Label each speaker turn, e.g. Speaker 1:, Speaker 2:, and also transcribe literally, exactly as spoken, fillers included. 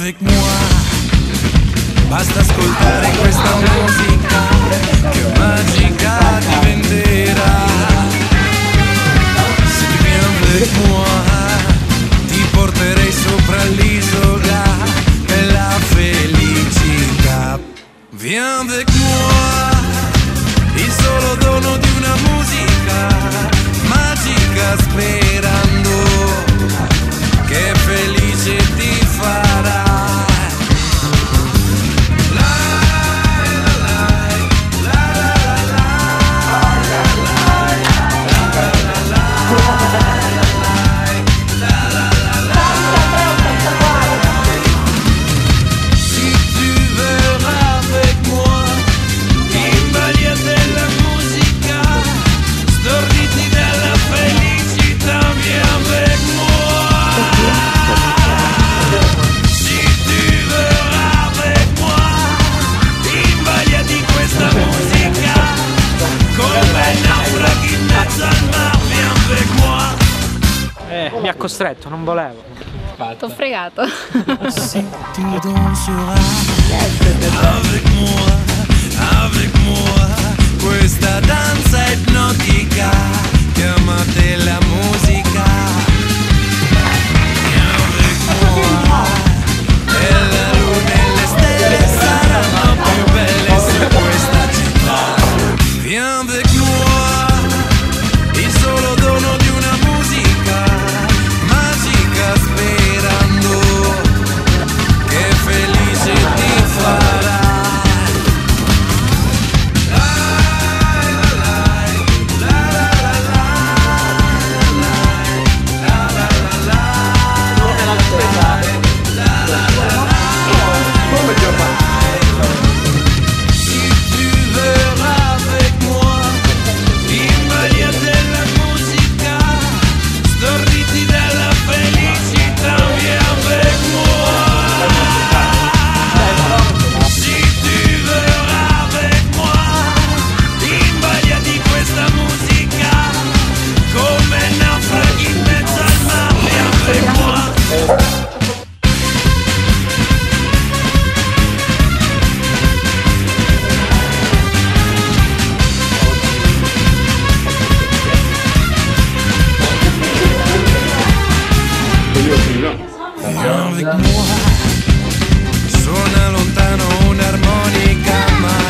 Speaker 1: avec moi. Basta ascoltare questa musica che magica diventerà. Se tu viens avec moi, ti porterei sopra l'isola della felicità. Viens avec moi, il solo dono di una musica magica, sperando che felice ti farà.
Speaker 2: Eh, mi ha costretto, non volevo.
Speaker 3: T'ho fregato.
Speaker 1: Si tu danseras avec moi, avec moi, questa danza ipnotica, chiamate la musica. Viens avec moi, e la luna e le stelle saranno più belle su questa città. Viens avec moi, il solo dono di una musica magica, sperando che felice ti farà. Viens avec moi, suona lontano un'armonica, ma